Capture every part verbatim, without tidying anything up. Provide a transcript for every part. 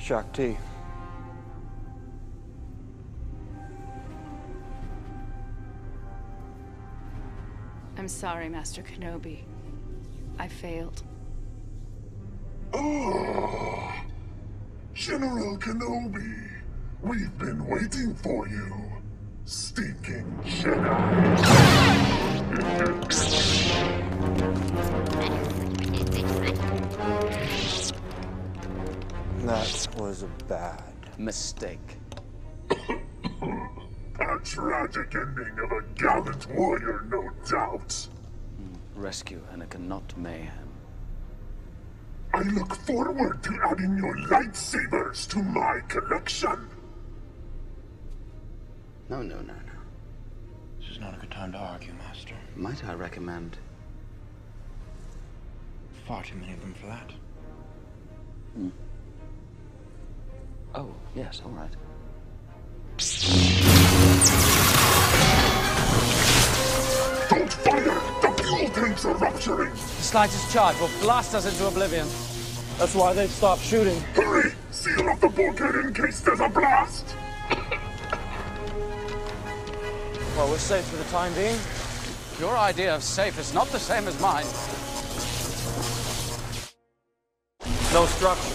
Shaak Ti. I'm sorry, Master Kenobi. I failed. Oh, General Kenobi, we've been waiting for you, stinking Jedi. That was a bad mistake. A tragic ending of a gallant warrior, no doubt. Rescue Anakin, not mayhem. I look forward to adding your lightsabers to my collection. No, no, no, no. This is not a good time to argue, Master. Might I recommend? Far too many of them for that. Hmm. Oh, yes, all right. Don't fire! The fuel tanks are rupturing! The slightest charge will blast us into oblivion. That's why they've stopped shooting. Hurry! Seal up the bulkhead in case there's a blast! Well, we're safe for the time being. Your idea of safe is not the same as mine. No structure.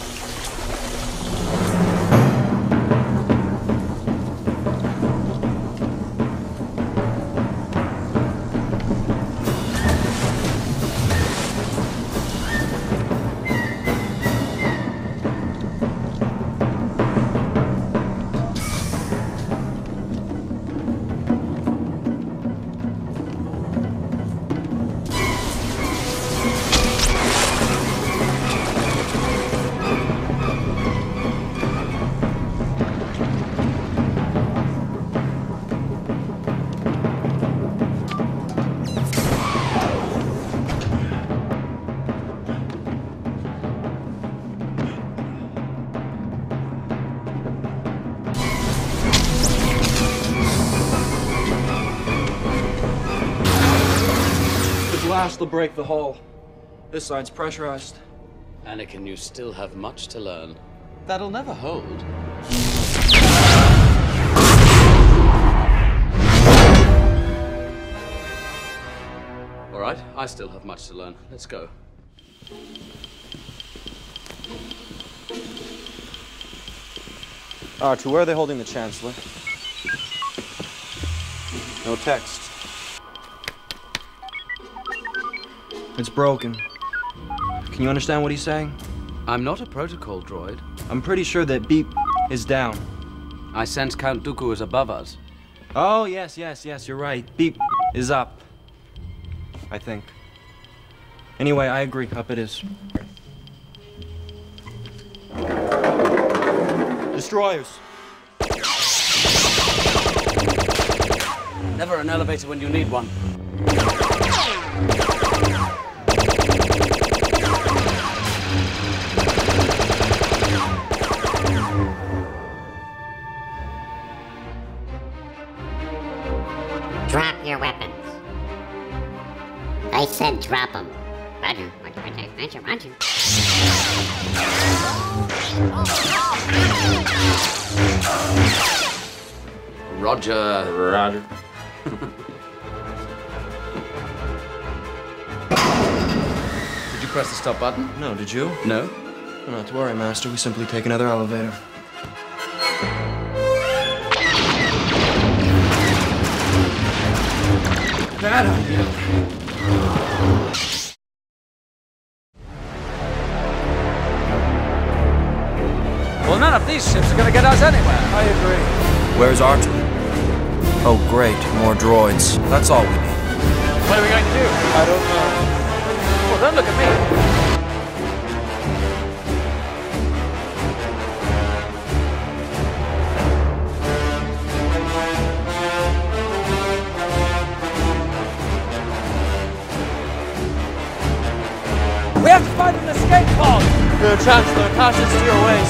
Blast will break the hull. This side's pressurized. Anakin, you still have much to learn. That'll never hold. All right, I still have much to learn. Let's go. R two, where are they holding the Chancellor? No text. It's broken. Can you understand what he's saying? I'm not a protocol droid. I'm pretty sure that beep is down. I sense Count Dooku is above us. Oh, yes, yes, yes, you're right. Beep is up. I think. Anyway, I agree. Up it is. Destroyers. Never an elevator when you need one. Drop your weapons. I said drop them. Roger, roger, roger, roger, roger. Roger. Roger. Did you press the stop button? No, did you? No. Well, not to worry, Master. We simply take another elevator. Bad idea. Well, none of these ships are gonna get us anywhere. I agree. Where's R two? Oh, great. More droids. That's all we need. What are we going to do? I don't know. Well, don't look at me. We have to find an escape pod! The Chancellor, caution to your ways.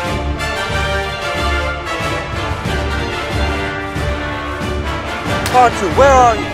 R two, where are you?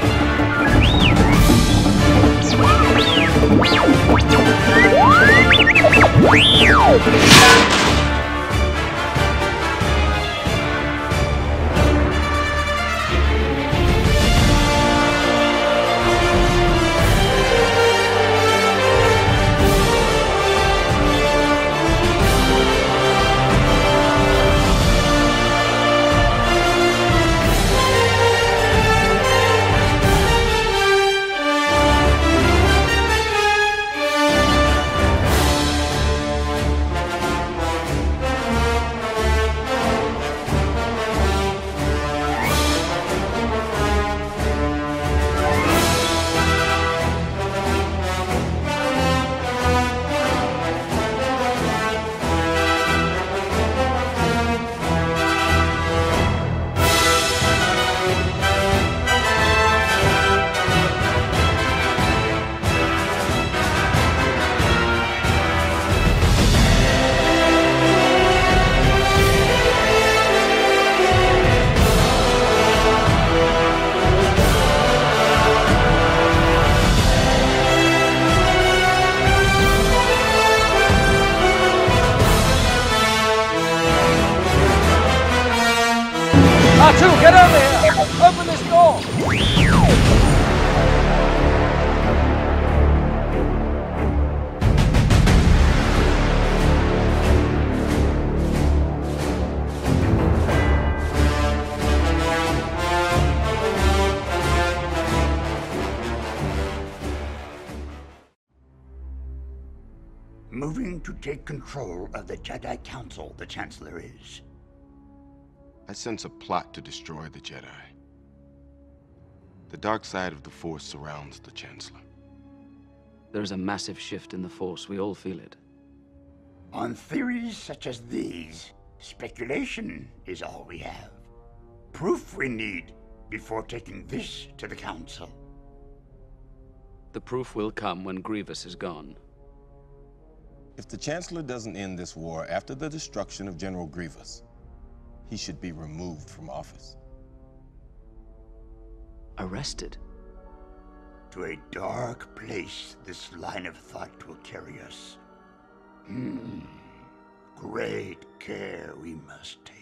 two, get over here! Open this door! Moving to take control of the Jedi Council, the Chancellor is. I sense a plot to destroy the Jedi. The dark side of the Force surrounds the Chancellor. There's a massive shift in the Force. We all feel it. On theories such as these, speculation is all we have. Proof we need before taking this to the Council. The proof will come when Grievous is gone. If the Chancellor doesn't end this war after the destruction of General Grievous, he should be removed from office. Arrested? To a dark place this line of thought will carry us. Hmm. Great care we must take.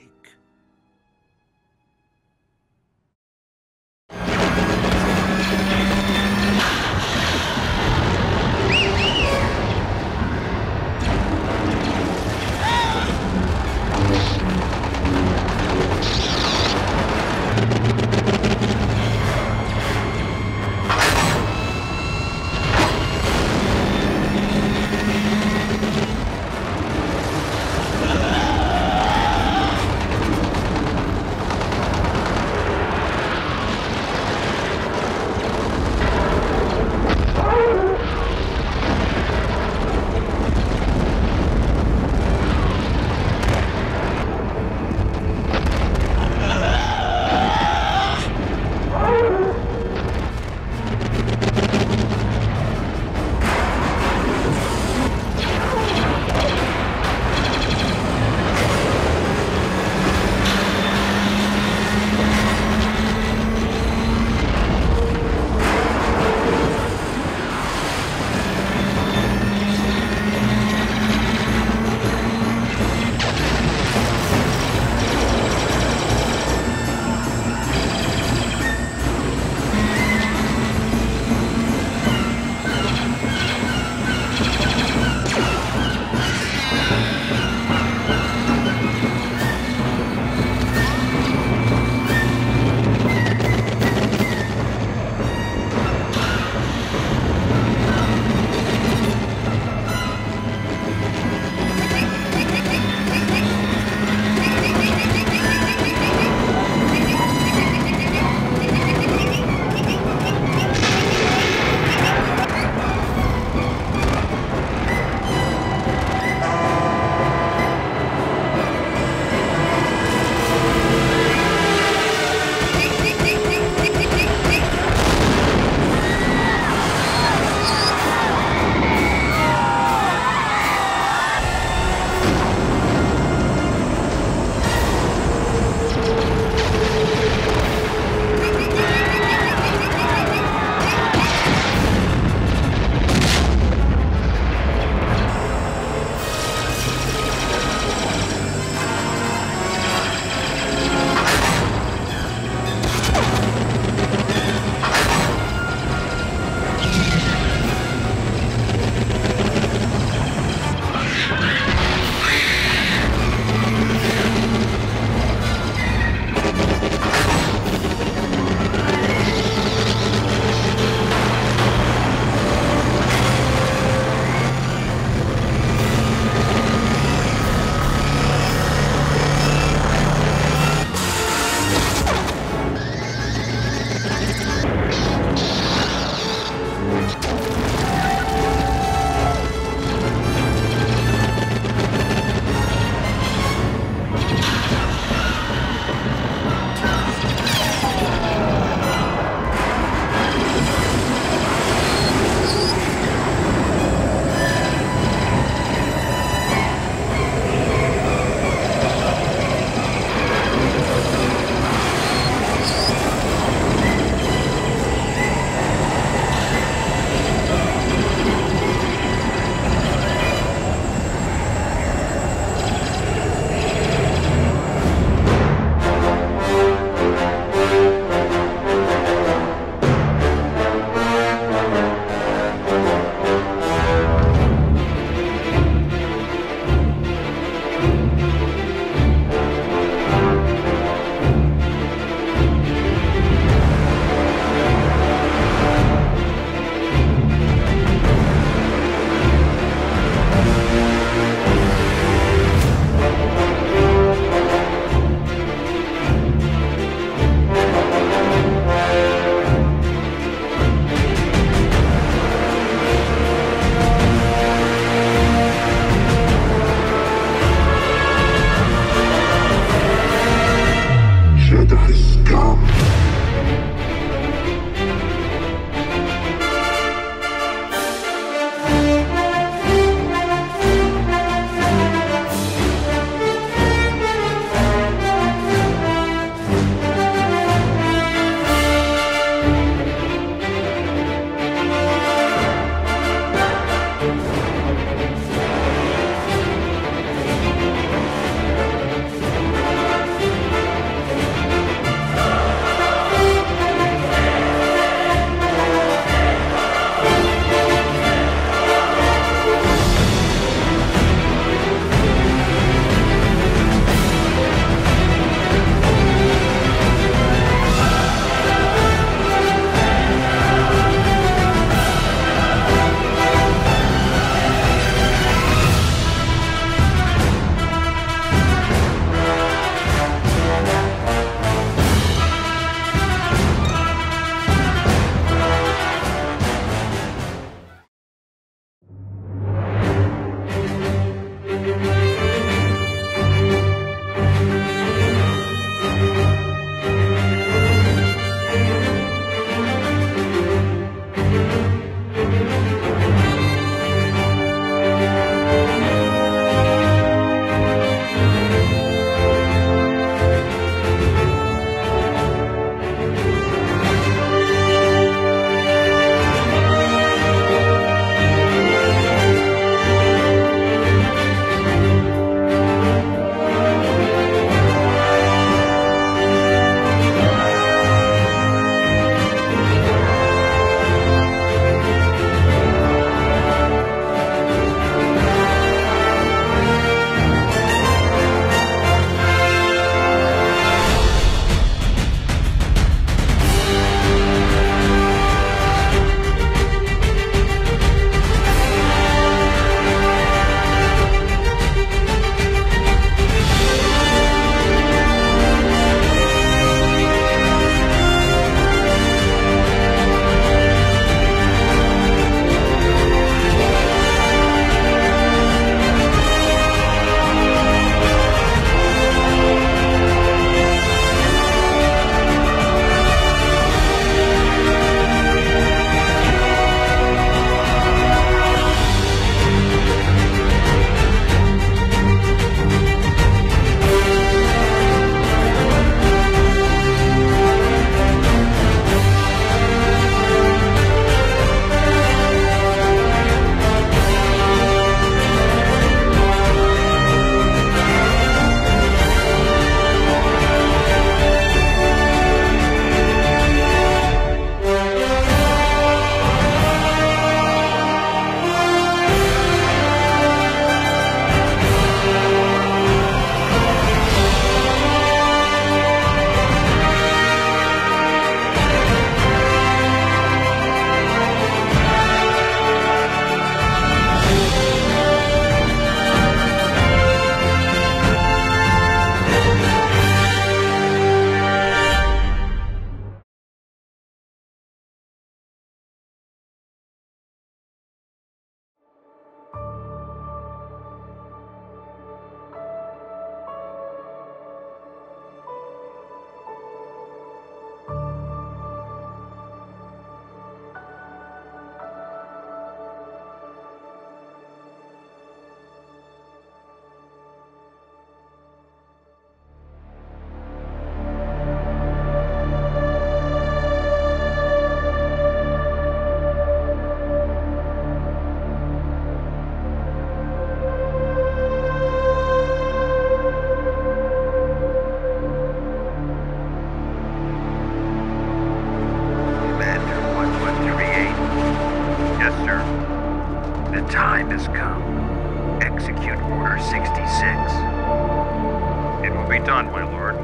Order sixty-six. It will be done, my lord.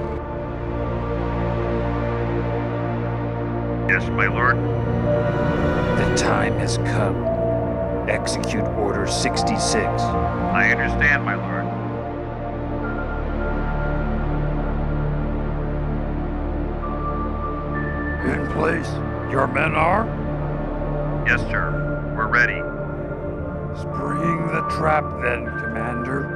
Yes, my lord. The time has come. Execute Order sixty-six. I understand, my lord. In place. Your men are? Yes, sir. We're ready. Spring the trap then, Commander.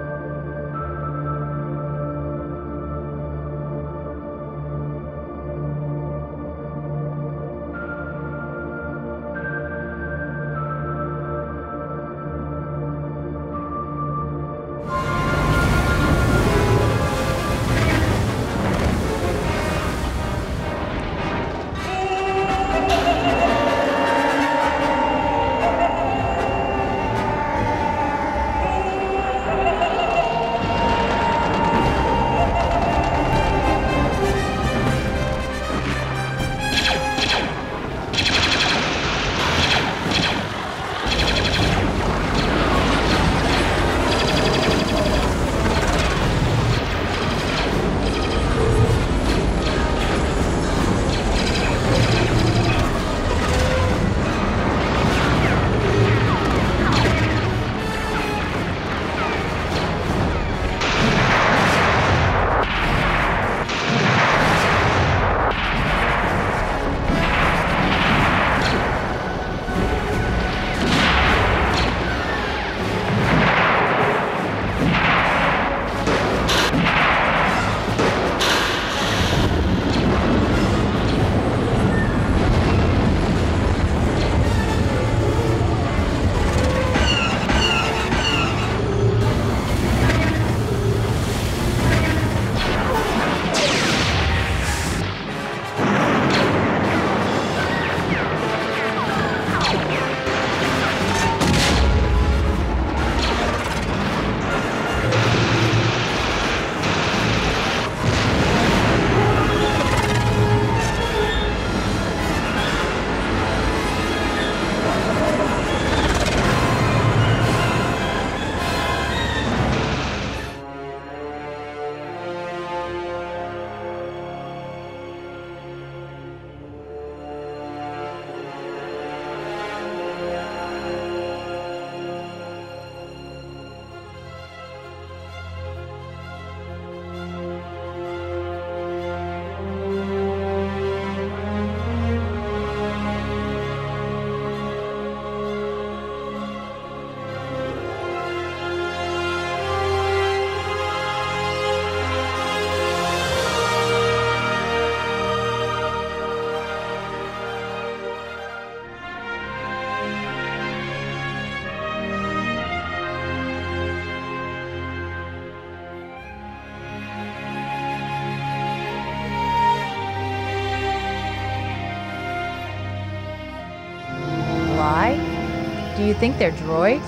Do you think they're droids?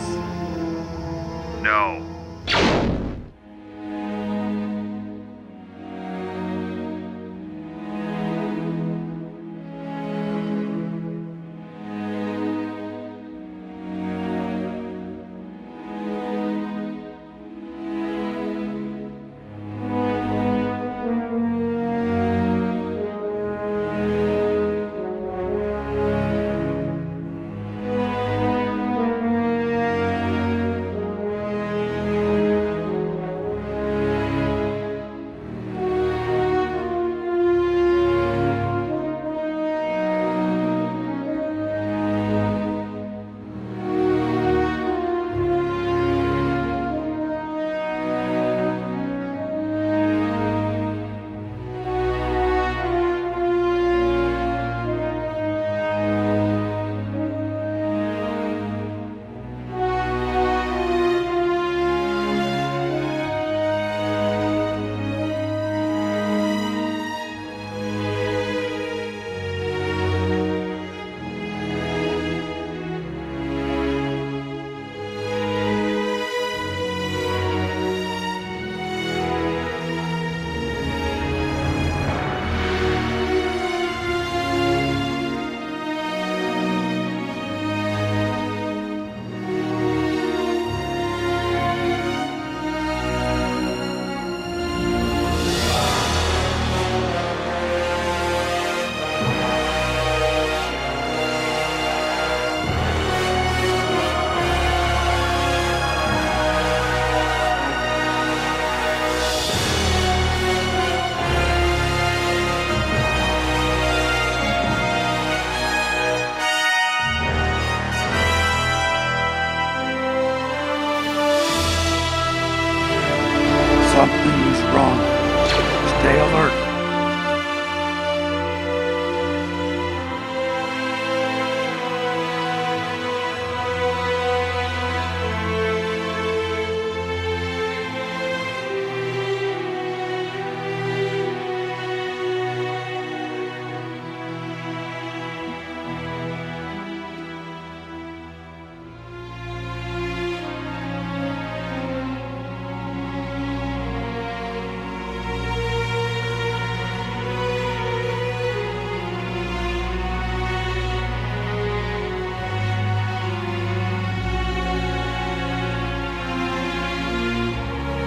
No.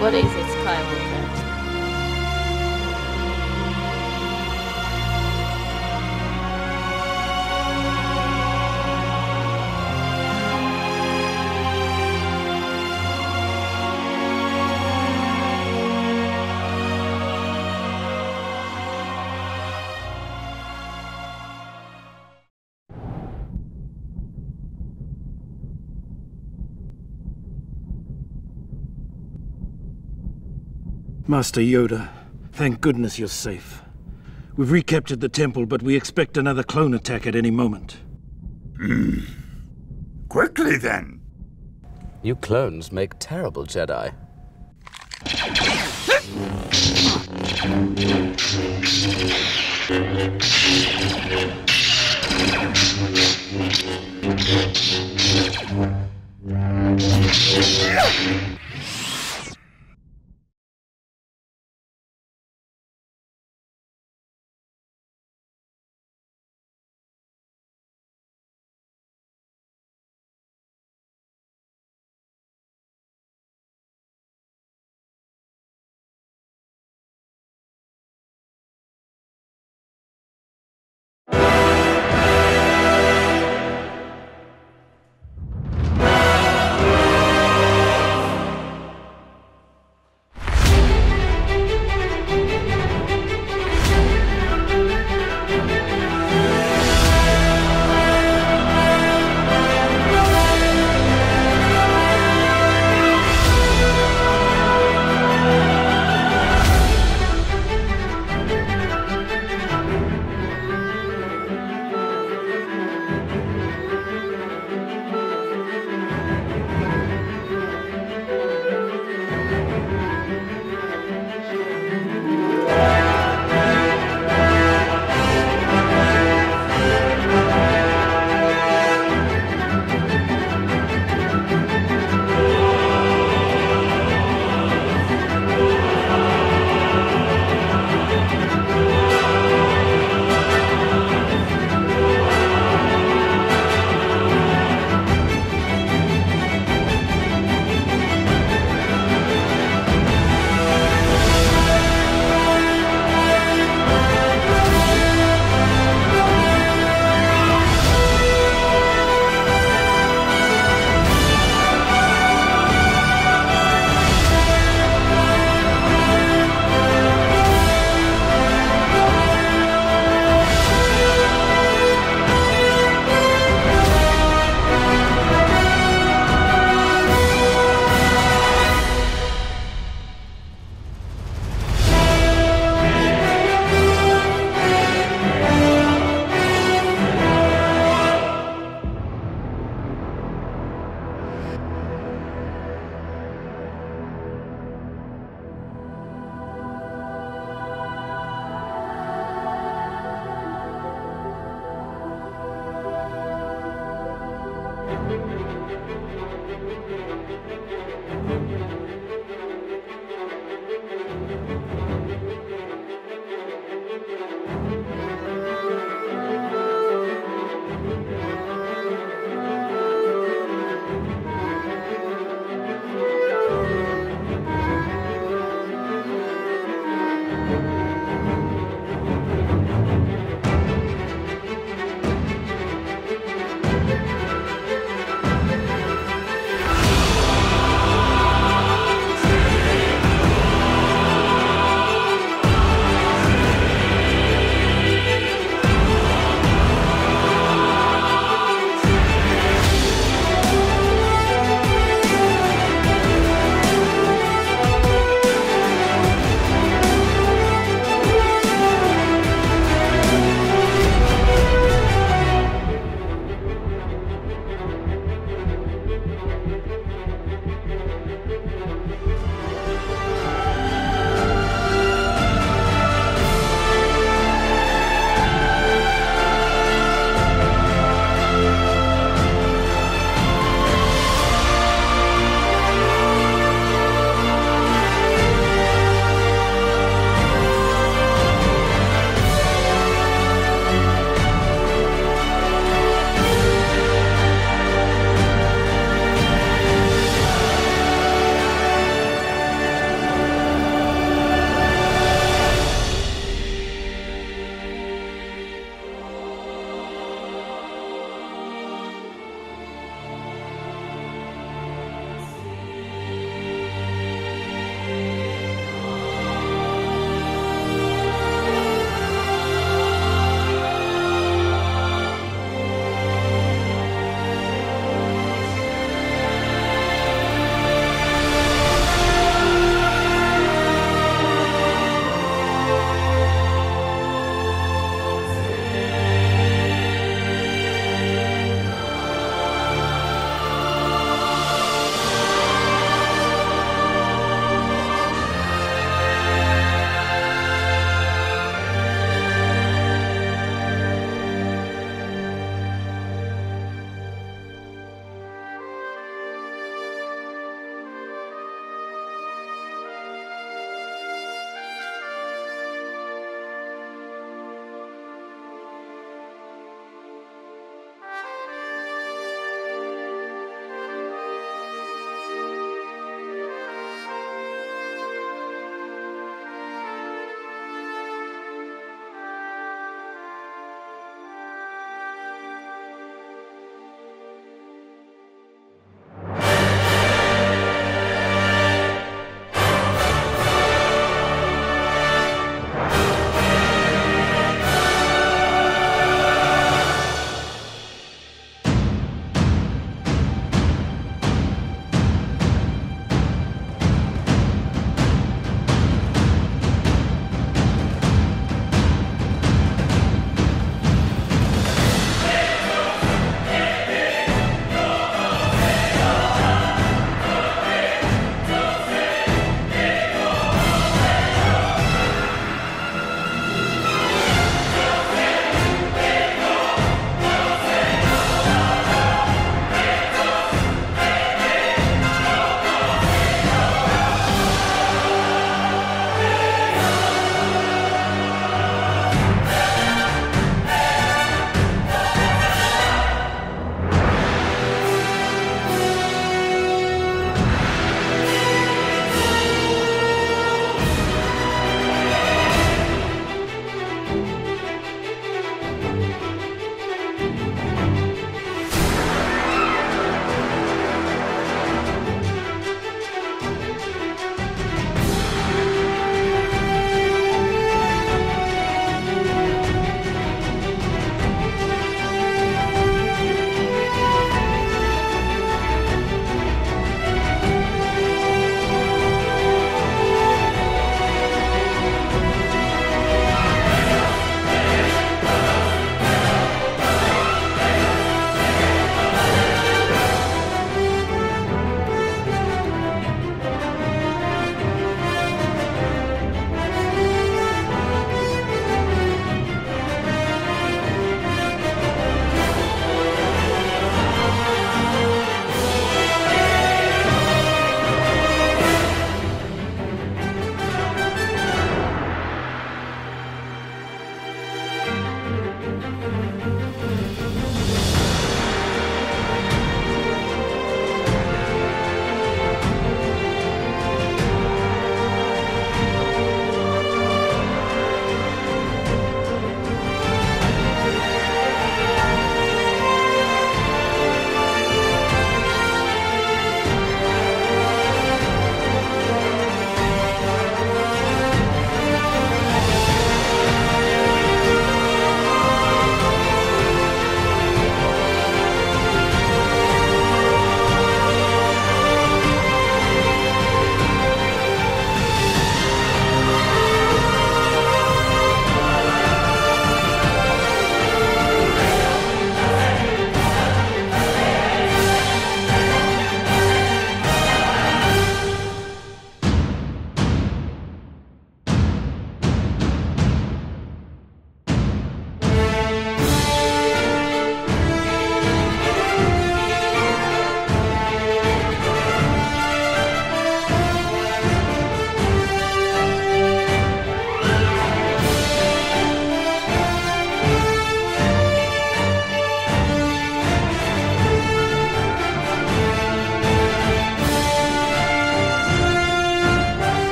What is it, Skywalker? Master Yoda, thank goodness you're safe. We've recaptured the temple, but we expect another clone attack at any moment. Hmm. Quickly, then. You clones make terrible Jedi.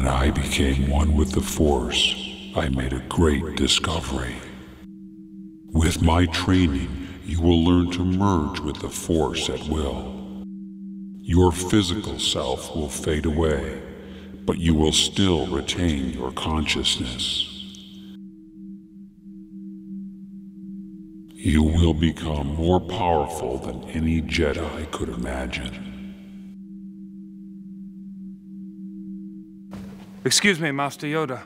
I became one with the Force, I made a great discovery. With my training, you will learn to merge with the Force at will. Your physical self will fade away, but you will still retain your consciousness. You will become more powerful than any Jedi could imagine. Excuse me, Master Yoda.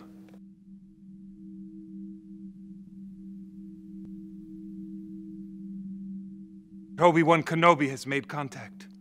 Obi-Wan Kenobi has made contact.